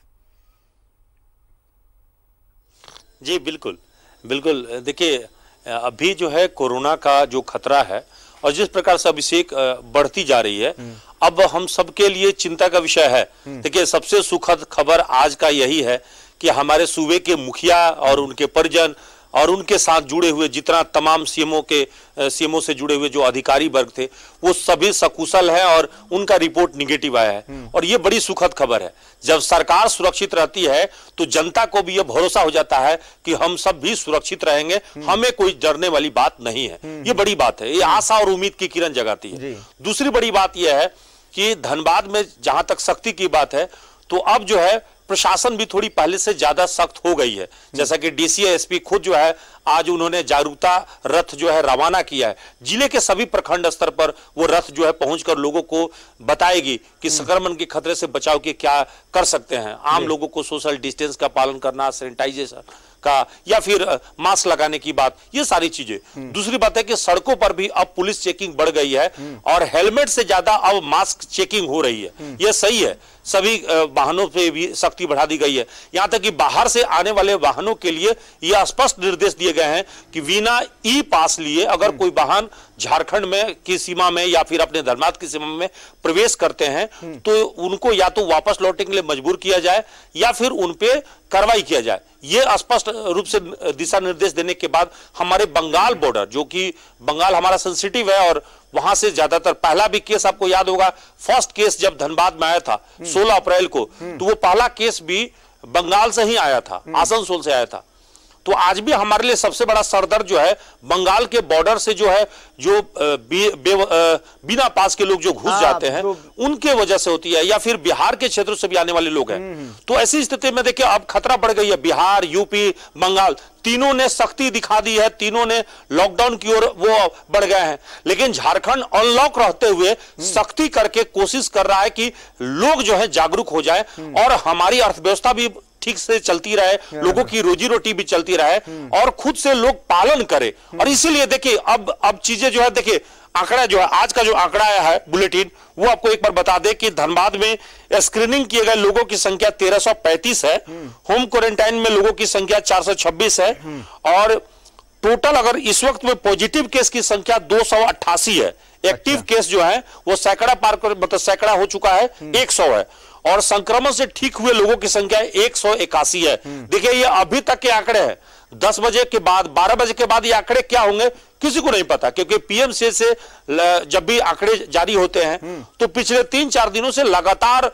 जी बिल्कुल बिल्कुल। देखिए अभी जो है कोरोना का जो खतरा है और जिस प्रकार से अभिषेक बढ़ती जा रही है, अब हम सबके लिए चिंता का विषय है। देखिए सबसे सुखद खबर आज का यही है कि हमारे सूबे के मुखिया और उनके परिजन और उनके साथ जुड़े हुए जितना तमाम सीएमओ के सीएमओ से जुड़े हुए जो अधिकारी वर्ग थे वो सभी सकुशल है और उनका रिपोर्ट निगेटिव आया है। और ये बड़ी सुखद खबर है। जब सरकार सुरक्षित रहती है तो जनता को भी ये भरोसा हो जाता है कि हम सब भी सुरक्षित रहेंगे, हमें कोई डरने वाली बात नहीं है। ये बड़ी बात है, ये आशा और उम्मीद की किरण जगाती है। दूसरी बड़ी बात यह है कि धनबाद में जहां तक सख्ती की बात है तो अब जो है प्रशासन भी थोड़ी पहले से ज्यादा सख्त हो गई है। जैसा कि डीसी एसपी खुद जो है आज उन्होंने जागरूकता रथ जो है रवाना किया है। जिले के सभी प्रखंड स्तर पर वो रथ जो है पहुंचकर लोगों को बताएगी कि संक्रमण के खतरे से बचाव के क्या कर सकते हैं। आम लोगों को सोशल डिस्टेंस का पालन करना, सैनिटाइजेशन का, या फिर मास्क लगाने की बात, ये सारी चीजें। दूसरी बात है कि सड़कों पर भी अब पुलिस चेकिंग बढ़ गई है और हेलमेट से ज्यादा अब मास्क चेकिंग हो रही है। ये सही है। सभी वाहनों पे भी सख्ती बढ़ा दी गई है। यहां तक कि बाहर से आने वाले वाहनों के लिए यह स्पष्ट निर्देश दिए गए हैं कि बिना ई पास लिए अगर कोई वाहन झारखंड में की सीमा में या फिर अपने धनबाद की सीमा में प्रवेश करते हैं तो उनको या तो वापस लौटने के लिए मजबूर किया जाए या फिर उन पे कार्रवाई किया जाए। ये स्पष्ट रूप से दिशा निर्देश देने के बाद हमारे बंगाल बॉर्डर, जो कि बंगाल हमारा सेंसिटिव है और वहां से ज्यादातर पहला भी केस आपको याद होगा, फर्स्ट केस जब धनबाद में आया था सोलह अप्रैल को, तो वो पहला केस भी बंगाल से ही आया था, आसनसोल से आया था। तो आज भी हमारे लिए सबसे बड़ा सरदर्द जो है बंगाल के बॉर्डर से जो है जो बी, बे, बिना पास के लोग जो घुस जाते हैं उनके वजह से होती है, या फिर बिहार के क्षेत्रों से भी आने वाले लोग हैं। तो ऐसी स्थिति में देखिए अब खतरा बढ़ गई है। बिहार, यूपी, बंगाल तीनों ने सख्ती दिखा दी है, तीनों ने लॉकडाउन की ओर वो बढ़ गए हैं। लेकिन झारखंड अनलॉक रहते हुए सख्ती करके कोशिश कर रहा है कि लोग जो है जागरूक हो जाए और हमारी अर्थव्यवस्था भी ठीक से चलती रहे, लोगों की रोजी रोटी भी चलती रहे और खुद से लोग पालन करें। और इसीलिए देखिए अब अब चीजें जो है, देखिए आंकड़ा जो है आज का जो आंकड़ा आया है बुलेटिन, वो आपको एक बार बता दे कि धनबाद में स्क्रीनिंग किए गए लोगों की संख्या तेरह सौ पैंतीस है, होम क्वारंटाइन में लोगों की संख्या चार सौ छब्बीस है और टोटल अगर इस वक्त में पॉजिटिव केस की संख्या दो सौ अट्ठासी है। एक्टिव अच्छा। केस जो है वो सैकड़ा पार कर मतलब सैकड़ा हो चुका है, एक सौ है और संक्रमण से ठीक हुए लोगों की संख्या एक सौ इक्यासी है। देखिए ये अभी तक के आंकड़े हैं। दस बजे के बाद, बारह बजे के बाद ये आंकड़े क्या होंगे किसी को नहीं पता, क्योंकि पीएमसी से जब भी आंकड़े जारी होते हैं तो पिछले तीन चार दिनों से लगातार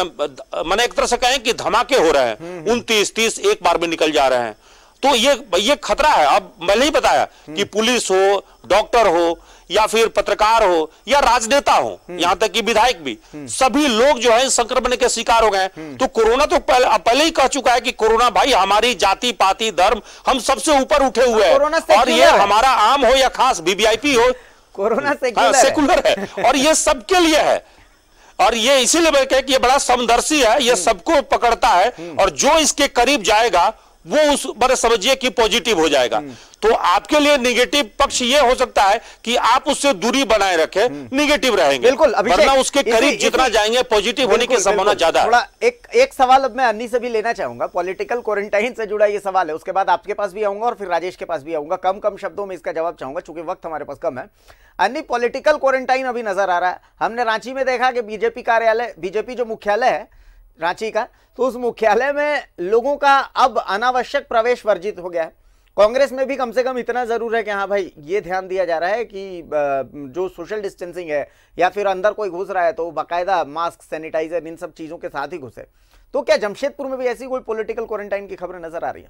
मैंने एक तरह से कहें कि धमाके हो रहे हैं, उनतीस तीस एक बार में निकल जा रहे हैं। तो ये ये खतरा है। अब मैंने ही बताया कि पुलिस हो, डॉक्टर हो या फिर पत्रकार हो या राजनेता हो, यहां तक कि विधायक भी, सभी लोग जो है संक्रमण के शिकार हो गए। तो कोरोना तो पहले, पहले ही कह चुका है कि कोरोना भाई हमारी जाति पाति धर्म हम सबसे ऊपर उठे हुए हैं और ये हमारा आम हो या खास वीवीआईपी हो कोरोना सेकुलर, हाँ, सेकुलर है, है। और ये सबके लिए है, और ये इसीलिए मैं कह कि ये बड़ा समदर्शी है, ये सबको पकड़ता है, और जो इसके करीब जाएगा वो उस बड़े समझिए कि पॉजिटिव हो जाएगा। तो आपके लिए नेगेटिव पक्ष ये हो सकता है कि आप उससे दूरी बनाए रखें, नेगेटिव रहेंगे, बिल्कुल, वरना उसके करीब जितना जाएंगे पॉजिटिव होने की संभावना ज्यादा है। थोड़ा एक एक सवाल अब मैं अन्नी से भी लेना चाहूंगा, पॉलिटिकल क्वारंटाइन से जुड़ा ये सवाल है, उसके बाद आपके पास भी आऊंगा और फिर राजेश के पास भी आऊंगा। कम कम शब्दों में इसका जवाब चाहूंगा चूंकि वक्त हमारे पास कम है। अन्नी, पॉलिटिकल क्वारंटाइन अभी नजर आ रहा है। हमने रांची में देखा कि बीजेपी कार्यालय, बीजेपी जो मुख्यालय है रांची का, तो उस मुख्यालय में लोगों का अब अनावश्यक प्रवेश वर्जित हो गया है। कांग्रेस में भी कम से कम इतना जरूर है कि हाँ भाई ये ध्यान दिया जा रहा है कि जो सोशल डिस्टेंसिंग है या फिर अंदर कोई घुस रहा है तो बाकायदा मास्क, सैनिटाइजर, इन सब चीजों के साथ ही घुसे। तो क्या जमशेदपुर में भी ऐसी कोई पॉलिटिकल क्वारंटाइन की खबरें नजर आ रही है?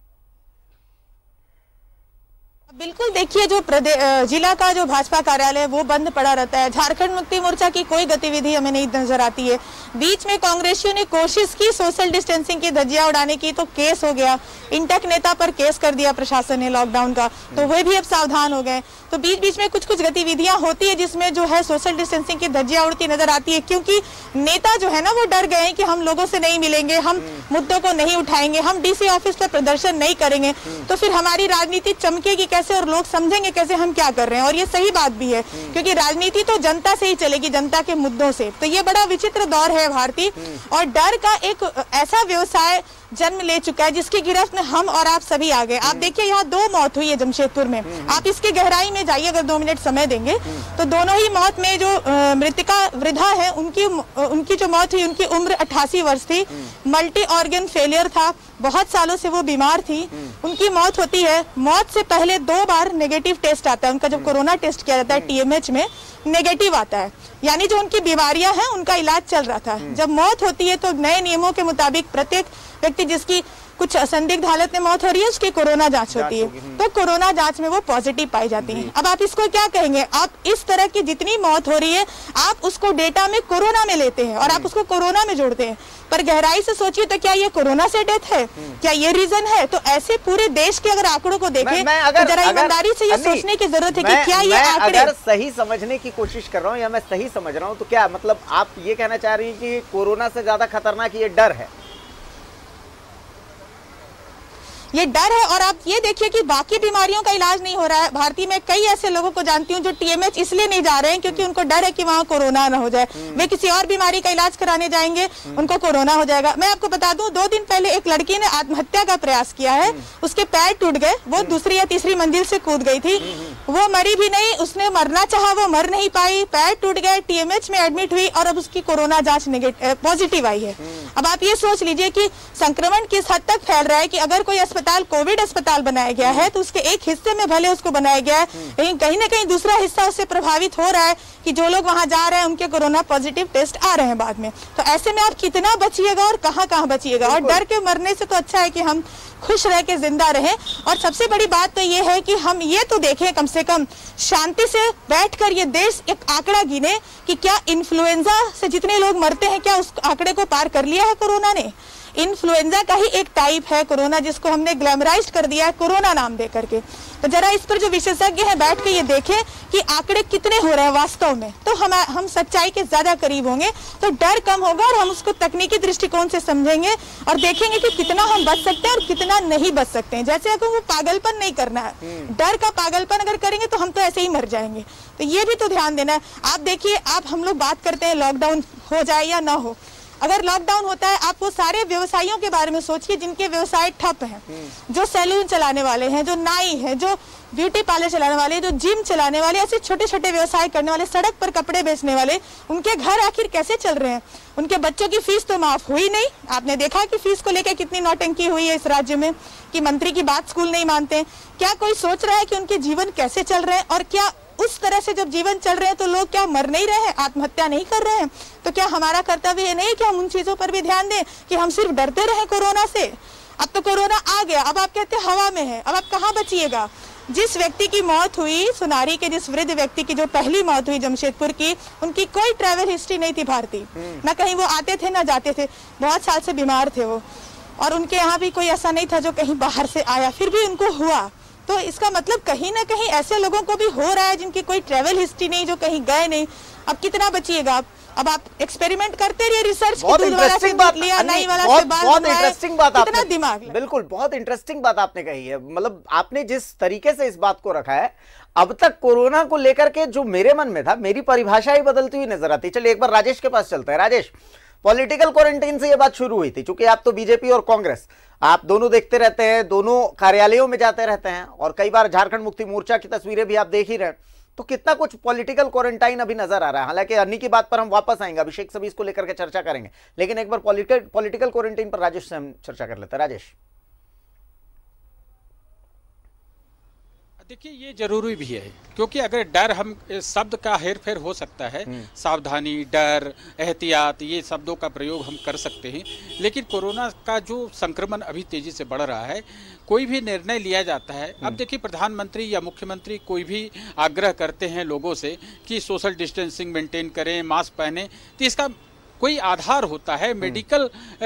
बिल्कुल, देखिए जो जिला का जो भाजपा कार्यालय है वो बंद पड़ा रहता है। झारखंड मुक्ति मोर्चा की कोई गतिविधि हमें नहीं नजर आती है। बीच में कांग्रेसियों ने कोशिश की सोशल डिस्टेंसिंग की धज्जियां उड़ाने की, तो केस हो गया, इंटक नेता पर केस कर दिया प्रशासन ने लॉकडाउन का, तो वे भी अब सावधान हो गए। तो बीच बीच में कुछ कुछ गतिविधियां होती है जिसमें जो है सोशल डिस्टेंसिंग की धज्जियां उड़ती नजर आती है, क्योंकि नेता जो है ना वो डर गए कि हम लोगों से नहीं मिलेंगे, हम मुद्दों को नहीं उठाएंगे, हम डीसी ऑफिस पर प्रदर्शन नहीं करेंगे, तो फिर हमारी राजनीति चमकेगी कैसे और लोग समझेंगे कैसे हम क्या कर रहे हैं। और ये सही बात भी है, क्योंकि राजनीति तो जनता से ही चलेगी, जनता के मुद्दों से। तो ये बड़ा विचित्र दौर है भारतीय, और डर का एक ऐसा व्यवसाय जन्म ले चुका है जिसकी गिरफ्त में हम और आप सभी आ गए। आप देखिए यहाँ दो मौत हुई है जमशेदपुर में, आप इसके गहराई में जाइए अगर दो मिनट समय देंगे तो दोनों ही मौत में जो मृतिका वृद्धा है उनकी उनकी जो मौत हुई उनकी उम्र अट्ठासी वर्ष थी, मल्टी ऑर्गन फेलियर था, बहुत सालों से वो बीमार थी, उनकी मौत होती है। मौत से पहले दो बार नेगेटिव टेस्ट आता है उनका, जब कोरोना टेस्ट किया जाता है टीएमएच में नेगेटिव आता है, यानी जो उनकी बीमारियां हैं उनका इलाज चल रहा था। जब मौत होती है तो नए नियमों के मुताबिक प्रत्येक व्यक्ति जिसकी कुछ संदिग्ध हालत में मौत हो रही है उसकी कोरोना जांच होती है, तो कोरोना जांच में वो पॉजिटिव पाई जाती है। अब आप इसको क्या कहेंगे? आप इस तरह की जितनी मौत हो रही है आप उसको डेटा में कोरोना में लेते हैं और आप उसको कोरोना में जोड़ते हैं, पर गहराई से सोचिए तो क्या ये कोरोना से डेथ है, क्या ये रीजन है? तो ऐसे पूरे देश के अगर आंकड़ों को देखें तो जरा ईमानदारी से ये सोचने की जरूरत है कि क्या ये आंकड़े, अगर सही समझने की कोशिश कर रहा हूँ या मैं सही समझ रहा हूँ तो क्या मतलब आप ये कहना चाह रही हैं कि कोरोना से ज्यादा खतरनाक ये डर है? ये डर है। और आप ये देखिए कि बाकी बीमारियों का इलाज नहीं हो रहा है। भारतीय में कई ऐसे लोगों को जानती हूँ जो टीएमएच इसलिए नहीं जा रहे हैं क्योंकि उनको डर है कि वहाँ कोरोना ना हो जाए, वे किसी और बीमारी का इलाज कराने जाएंगे उनको कोरोना हो जाएगा। मैं आपको बता दूं, दो दिन पहले एक लड़की ने आत्महत्या का प्रयास किया है, उसके पैर टूट गए, वो दूसरी या तीसरी मंजिल से कूद गई थी, वो मरी भी नहीं, उसने मरना चाहा वो मर नहीं पाई, पैर टूट गए, टीएमएच में एडमिट हुई और अब उसकी कोरोना जांच नेगेटिव पॉजिटिव आई है। अब आप ये सोच लीजिए कि संक्रमण किस हद तक फैल रहा है कि अगर कोई अस्पताल कोविड अस्पताल बनाया गया है तो उसके एक हिस्से में भले उसको बनाया गया है, लेकिन कहीं ना कहीं दूसरा हिस्सा उससे प्रभावित हो रहा है कि जो लोग वहां जा रहे हैं उनके कोरोना पॉजिटिव टेस्ट आ रहे हैं बाद में। तो ऐसे में आप कितना बचिएगा और कहां कहां बचिएगा? और डर के मरने से तो अच्छा है कि हम खुश रह के जिंदा रहें। और सबसे बड़ी बात तो ये है कि हम ये तो देखें, कम से कम शांति से बैठकर ये देश एक आंकड़ा गिने कि क्या इन्फ्लुएंजा से जितने लोग मरते हैं क्या उस आंकड़े को पार कर लिया है कोरोना ने? इन्फ्लुएंजा का ही एक टाइप है कोरोना, जिसको हमने ग्लैमराइज कर दिया है कोरोना नाम दे करके। तो जरा इस पर जो विशेषज्ञ हैं बैठ के ये देखें कि आंकड़े कितने हो रहे हैं वास्तव में, तो हम हम सच्चाई के ज्यादा करीब होंगे, तो डर कम होगा और हम उसको तकनीकी दृष्टिकोण से समझेंगे और देखेंगे कि कितना हम बच सकते हैं और कितना नहीं बच सकते हैं। जैसे अगर वो पागलपन नहीं करना है, डर का पागलपन अगर करेंगे तो हम तो ऐसे ही मर जाएंगे। तो ये भी तो ध्यान देना है। आप देखिए, आप हम लोग बात करते हैं लॉकडाउन हो जाए या ना हो, अगर लॉकडाउन होता है आप वो सारे व्यवसायियों के बारे में सोचिए जिनके व्यवसाय ठप हैं, जो सैलून चलाने वाले हैं, जो नाई है, जो ब्यूटी पार्लर चलाने वाले, जो जिम चलाने वाले, ऐसे छोटे छोटे व्यवसाय करने वाले, सड़क पर कपड़े बेचने वाले, उनके घर आखिर कैसे चल रहे हैं? उनके बच्चों की फीस तो माफ हुई नहीं। आपने देखा कि फीस को लेकर कितनी नौटंकी हुई है इस राज्य में कि मंत्री की बात स्कूल नहीं मानते। क्या कोई सोच रहा है कि उनके जीवन कैसे चल रहे हैं? और क्या उस तरह से जब जीवन चल रहे हैं तो लोग क्या मर नहीं रहे हैं, आत्महत्या नहीं कर रहे हैं? तो क्या हमारा कर्तव्य ये नहीं कि हम उन चीजों पर भी ध्यान दें कि हम सिर्फ डरते रहे कोरोना से? अब तो कोरोना आ गया, अब आप कहते हैं हवा में है, अब आप कहाँ बचिएगा? जिस व्यक्ति की मौत हुई, सुनारी के जिस वृद्ध व्यक्ति की जो पहली मौत हुई जमशेदपुर की, उनकी कोई ट्रैवल हिस्ट्री नहीं थी भारतीय, ना कहीं वो आते थे ना जाते थे, बहुत साल से बीमार थे वो, और उनके यहाँ भी कोई ऐसा नहीं था जो कहीं बाहर से आया, फिर भी उनको हुआ। तो इसका मतलब कहीं ना कहीं ऐसे लोगों को भी हो रहा है जिनकी कोई ट्रेवल हिस्ट्री नहीं, जो कहीं गए नहीं। अब कितना बचिएगा आप? अब आप एक्सपेरिमेंट करते रहिए, रिसर्च बहुत इंटरेस्टिंग बात लिया, नई वाला बहुत, से बाल बहुत बनवाए, इंटरेस्टिंग बात कितना आपने दिमाग, बिल्कुल बहुत इंटरेस्टिंग बात आपने कही है। मतलब आपने जिस तरीके से इस बात को रखा है, अब तक कोरोना को लेकर के जो मेरे मन में था, मेरी परिभाषा ही बदलती हुई नजर आती। चलिए एक बार राजेश के पास चलते हैं। राजेश, पॉलिटिकल क्वारंटाइन से ये बात शुरू हुई थी, क्योंकि आप तो बीजेपी और कांग्रेस आप दोनों देखते रहते हैं, दोनों कार्यालयों में जाते रहते हैं, और कई बार झारखंड मुक्ति मोर्चा की तस्वीरें भी आप देख ही रहे हैं। तो कितना कुछ पॉलिटिकल क्वारंटाइन अभी नजर आ रहा है। हालांकि अन्नी की बात पर हम वापस आएंगे, अभिषेक सभी इसको लेकर के चर्चा करेंगे, लेकिन एक बार पॉलिटिकल पॉलिटिकल क्वारंटाइन पर राजेश से हम चर्चा कर लेते हैं। राजेश, देखिए ये जरूरी भी है, क्योंकि अगर डर, हम शब्द का हेर फेर हो सकता है, सावधानी, डर, एहतियात, ये शब्दों का प्रयोग हम कर सकते हैं, लेकिन कोरोना का जो संक्रमण अभी तेजी से बढ़ रहा है, कोई भी निर्णय लिया जाता है। अब देखिए प्रधानमंत्री या मुख्यमंत्री कोई भी आग्रह करते हैं लोगों से कि सोशल डिस्टेंसिंग मेंटेन करें, मास्क पहने, तो इसका कोई आधार होता है। मेडिकल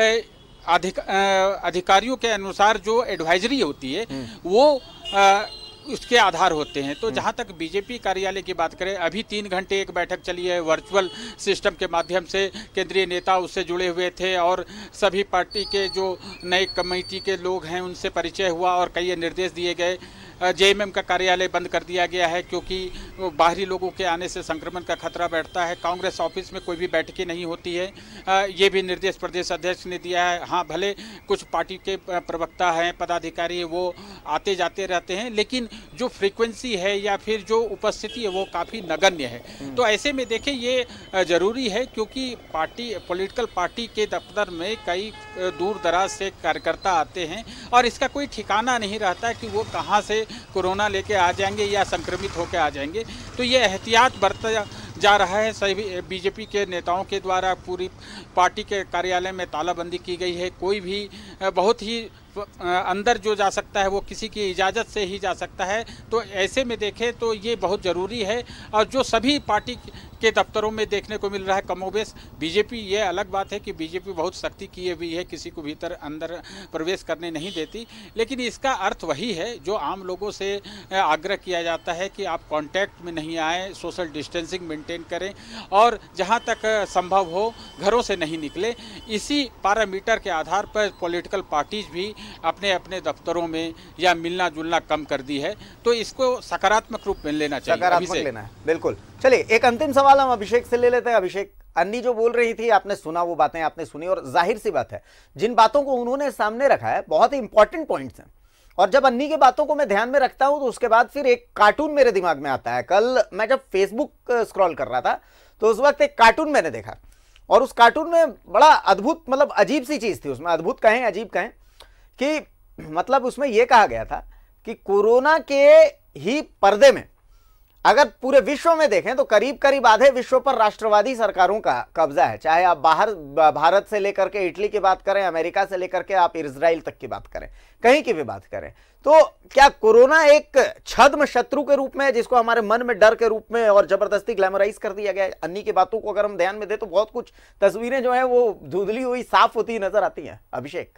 अधिक, अधिकारियों के अनुसार जो एडवाइजरी होती है वो आ, उसके आधार होते हैं। तो जहां तक बीजेपी कार्यालय की बात करें, अभी तीन घंटे एक बैठक चली है, वर्चुअल सिस्टम के माध्यम से केंद्रीय नेता उससे जुड़े हुए थे, और सभी पार्टी के जो नए कमेटी के लोग हैं उनसे परिचय हुआ, और कई निर्देश दिए गए। जेएमएम का कार्यालय बंद कर दिया गया है, क्योंकि बाहरी लोगों के आने से संक्रमण का खतरा बैठता है। कांग्रेस ऑफिस में कोई भी बैठकें नहीं होती है, ये भी निर्देश प्रदेश अध्यक्ष ने दिया है। हाँ, भले कुछ पार्टी के प्रवक्ता हैं, पदाधिकारी हैं, वो आते जाते रहते हैं, लेकिन जो फ्रीक्वेंसी है या फिर जो उपस्थिति है वो काफ़ी नगण्य है। तो ऐसे में देखें ये ज़रूरी है, क्योंकि पार्टी, पॉलिटिकल पार्टी के दफ्तर में कई दूर दराज से कार्यकर्ता आते हैं, और इसका कोई ठिकाना नहीं रहता कि वो कहाँ से कोरोना लेके आ जाएंगे या संक्रमित होकर आ जाएंगे। तो ये एहतियात बरता जा रहा है। सभी बीजेपी के नेताओं के द्वारा पूरी पार्टी के कार्यालय में तालाबंदी की गई है। कोई भी बहुत ही अंदर जो जा सकता है वो किसी की इजाज़त से ही जा सकता है। तो ऐसे में देखें तो ये बहुत ज़रूरी है, और जो सभी पार्टी के दफ्तरों में देखने को मिल रहा है कमोबेश। बीजेपी, ये अलग बात है कि बीजेपी बहुत सख्ती किए हुई है, किसी को भीतर अंदर प्रवेश करने नहीं देती, लेकिन इसका अर्थ वही है जो आम लोगों से आग्रह किया जाता है कि आप कांटेक्ट में नहीं आएँ, सोशल डिस्टेंसिंग मेंटेन करें, और जहां तक संभव हो घरों से नहीं निकले। इसी पैरामीटर के आधार पर पॉलिटिकल पार्टीज भी अपने अपने दफ्तरों में या मिलना जुलना कम कर दी है। तो इसको सकारात्मक रूप में लेना चाहिए, सकारात्मक लेना है, बिल्कुल। चलिए एक अंतिम सवाल हम अभिषेक से ले लेते हैं। अभिषेक, अन्नी जो बोल रही थी, आपने सुना, वो बातें आपने सुनी, और जाहिर सी बात है जिन बातों को उन्होंने सामने रखा है बहुत ही इंपॉर्टेंट पॉइंट्स हैं, और जब अन्नी की बातों को मैं ध्यान में रखता हूं तो उसके बाद फिर एक कार्टून मेरे दिमाग में आता है। कल मैं जब फेसबुक स्क्रॉल कर रहा था तो उस वक्त एक कार्टून मैंने देखा, और उस कार्टून में बड़ा अद्भुत, मतलब अजीब सी चीज थी उसमें, अद्भुत कहें अजीब कहें, कि मतलब उसमें यह कहा गया था कि कोरोना के ही पर्दे में अगर पूरे विश्व में देखें तो करीब करीब आधे विश्व पर राष्ट्रवादी सरकारों का कब्जा है। चाहे आप बाहर भारत से लेकर के इटली की बात करें, अमेरिका से लेकर के आप इजराइल तक की बात करें, कहीं की भी बात करें, तो क्या कोरोना एक छद्म शत्रु के रूप में, जिसको हमारे मन में डर के रूप में और जबरदस्ती ग्लैमराइज कर दिया गया है? अन्नी की बातों को अगर हम ध्यान में दें तो बहुत कुछ तस्वीरें जो है वो धुंधली हुई साफ होती नजर आती हैं। अभिषेक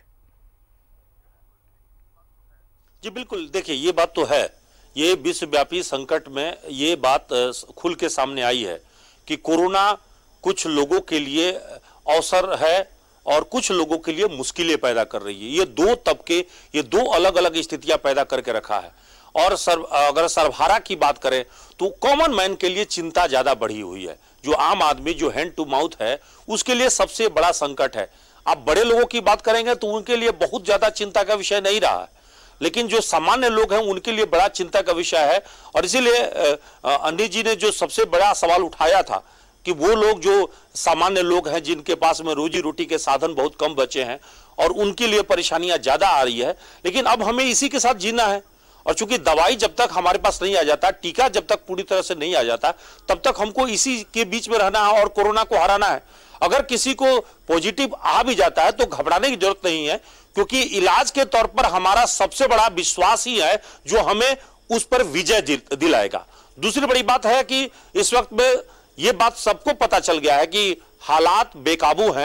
जी, बिल्कुल। देखिए ये बात तो है, ये विश्वव्यापी संकट में ये बात खुल के सामने आई है कि कोरोना कुछ लोगों के लिए अवसर है और कुछ लोगों के लिए मुश्किलें पैदा कर रही है। ये दो तबके, ये दो अलग अलग स्थितियां पैदा करके रखा है। और सर्व अगर सर्वहारा की बात करें तो कॉमन मैन के लिए चिंता ज्यादा बढ़ी हुई है। जो आम आदमी, जो हैंड टू माउथ है, उसके लिए सबसे बड़ा संकट है। आप बड़े लोगों की बात करेंगे तो उनके लिए बहुत ज्यादा चिंता का विषय नहीं रहा है, लेकिन जो सामान्य लोग हैं उनके लिए बड़ा चिंता का विषय है। और इसीलिए अन्नी जी ने जो सबसे बड़ा सवाल उठाया था कि वो लोग जो सामान्य लोग हैं जिनके पास में रोजी रोटी के साधन बहुत कम बचे हैं और उनके लिए परेशानियां ज्यादा आ रही है, लेकिन अब हमें इसी के साथ जीना है। और चूंकि दवाई जब तक हमारे पास नहीं आ जाता, टीका जब तक पूरी तरह से नहीं आ जाता, तब तक हमको इसी के बीच में रहना है और कोरोना को हराना है। अगर किसी को पॉजिटिव आ भी जाता है तो घबराने की जरूरत नहीं है, क्योंकि इलाज के तौर पर हमारा सबसे बड़ा विश्वास ही है जो हमें उस पर विजय दिलाएगा। दूसरी बड़ी बात है कि इस वक्त में यह बात सबको पता चल गया है कि हालात बेकाबू हैं,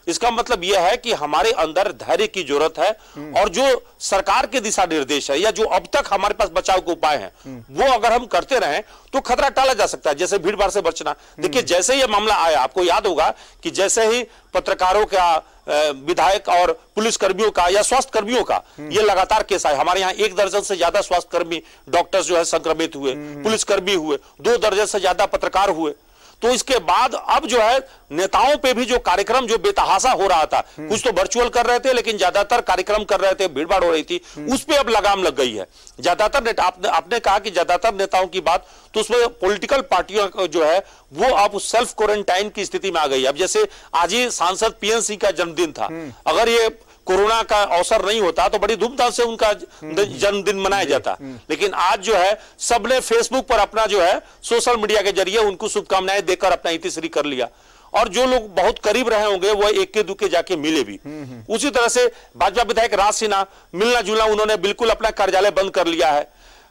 इसका मतलब यह है कि हमारे अंदर धैर्य की जरूरत है और जो सरकार के दिशा निर्देश है या जो अब तक हमारे पास बचाव के उपाय हैं वो अगर हम करते रहें तो खतरा टाला जा सकता है। जैसे भीड़ भाड़ से बचना, देखिए जैसे ये मामला आया, आपको याद होगा कि जैसे ही पत्रकारों का, विधायक और पुलिस कर्मियों का या स्वास्थ्य कर्मियों का ये लगातार केस आए, हमारे यहाँ एक दर्जन से ज्यादा स्वास्थ्य कर्मी, डॉक्टर्स जो है संक्रमित हुए, पुलिस कर्मी हुए, दो दर्जन से ज्यादा पत्रकार हुए। तो इसके बाद अब जो है नेताओं पे भी जो कार्यक्रम जो बेतहाशा हो रहा था, कुछ तो वर्चुअल कर रहे थे लेकिन ज्यादातर कार्यक्रम कर रहे थे, भीड़ भाड़ हो रही थी, उस पे अब लगाम लग गई है। ज्यादातर नेता, आपने आपने कहा कि ज्यादातर नेताओं की बात, तो उसमें पॉलिटिकल पार्टियों जो है वो अब सेल्फ क्वारंटाइन की स्थिति में आ गई है। अब जैसे आज ही सांसद पीएन सिंह का जन्मदिन था, अगर ये कोरोना का अवसर नहीं होता तो बड़ी धूमधाम से उनका जन्मदिन मनाया जाता, लेकिन आज जो है सबने फेसबुक पर अपना जो है सोशल मीडिया के जरिए उनको शुभकामनाएं देकर अपना इतिश्री कर लिया। और जो लोग बहुत करीब रहे होंगे वो एक के दुके जाके मिले भी। उसी तरह से भाजपा विधायक राज सिन्हा मिलना जुलना, उन्होंने बिल्कुल अपना कार्यालय बंद कर लिया है।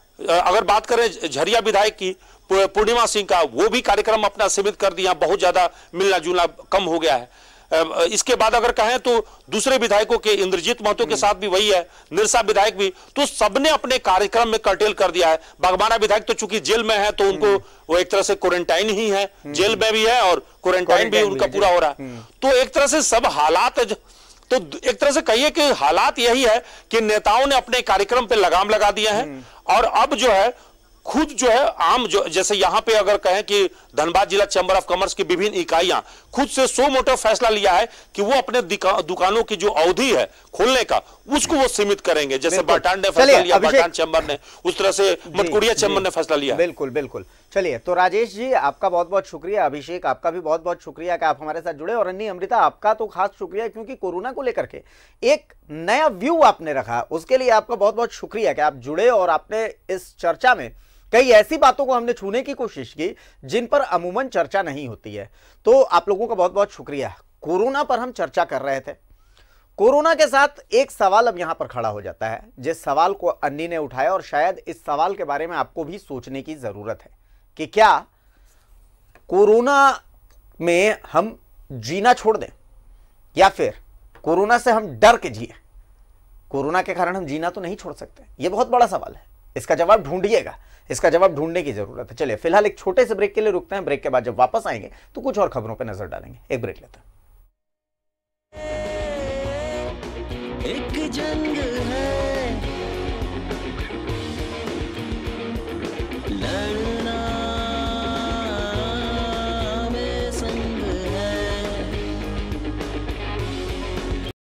अगर बात करें झरिया विधायक की पूर्णिमा सिंह का, वो भी कार्यक्रम अपना सीमित कर दिया, बहुत ज्यादा मिलना जुलना कम हो गया है। इसके बाद अगर कहें तो दूसरे विधायकों के, इंद्रजीत महतो के साथ भी वही है, निरसा विधायक भी, तो सबने अपने कार्यक्रम में कर्टेल कर दिया है। बागबाना विधायक तो चूंकि जेल में है तो उनको वो एक तरह से क्वारंटाइन ही है, जेल में भी है और क्वारंटाइन भी उनका पूरा हो रहा है। तो एक तरह से सब हालात, तो एक तरह से कहिए कि हालात यही है कि नेताओं ने अपने कार्यक्रम पे लगाम लगा दिया है और अब जो है खुद जो है आम, जो जैसे यहाँ पे अगर कहें कि धनबाद जिला चैम्बर ऑफ कॉमर्स की विभिन्न इकाइयां खुद से सो मोटो फैसला लिया है कि वो अपने दुकानों की जो अवधि है खोलने का उसको वो सीमित करेंगे। जैसे बाटान ने फैसला लिया, बाटान चैम्बर ने, उस तरह से मटकुड़िया चैम्बर ने फैसला लिया। बिल्कुल बिल्कुल। चलिए, तो राजेश जी आपका बहुत बहुत शुक्रिया, अभिषेक आपका भी बहुत बहुत शुक्रिया कि आप हमारे साथ जुड़े, और अन्नी अमृता आपका तो खास शुक्रिया क्योंकि कोरोना को लेकर के एक नया व्यू आपने रखा, उसके लिए आपका बहुत बहुत शुक्रिया कि आप जुड़े और आपने इस चर्चा में कई ऐसी बातों को हमने छूने की कोशिश की जिन पर अमूमन चर्चा नहीं होती है। तो आप लोगों का बहुत बहुत शुक्रिया। कोरोना पर हम चर्चा कर रहे थे, कोरोना के साथ एक सवाल अब यहां पर खड़ा हो जाता है जिस सवाल को अन्नी ने उठाया, और शायद इस सवाल के बारे में आपको भी सोचने की जरूरत है कि क्या कोरोना में हम जीना छोड़ दें या फिर कोरोना से हम डर के जिए। कोरोना के कारण हम जीना तो नहीं छोड़ सकते, यह बहुत बड़ा सवाल है, इसका जवाब ढूंढिएगा, इसका जवाब ढूंढने की जरूरत है। चलिए फिलहाल एक छोटे से ब्रेक के लिए रुकते हैं, ब्रेक के बाद जब वापस आएंगे तो कुछ और खबरों पर नजर डालेंगे। एक ब्रेक लेते हैं। एक जंग है